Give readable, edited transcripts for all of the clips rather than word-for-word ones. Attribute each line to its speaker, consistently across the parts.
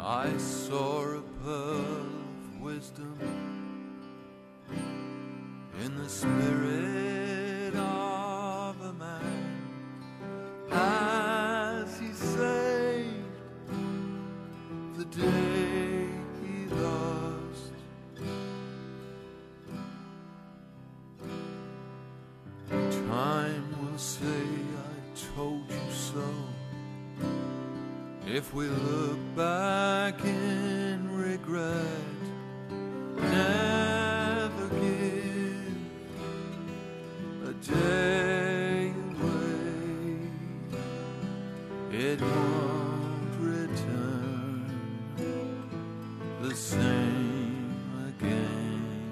Speaker 1: I saw a pearl of wisdom in the spirit of a man as he saved the day he lost. Time will say I told you so if we look back in regret. Never give a day away, it won't return the same again.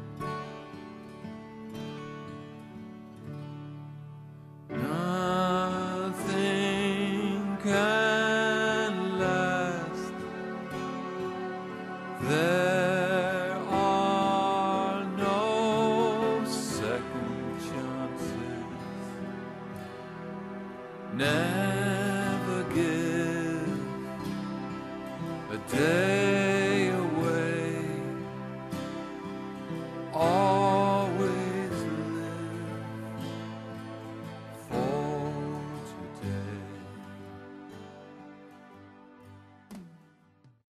Speaker 1: Nothing can last. There are no second chances. Never give a day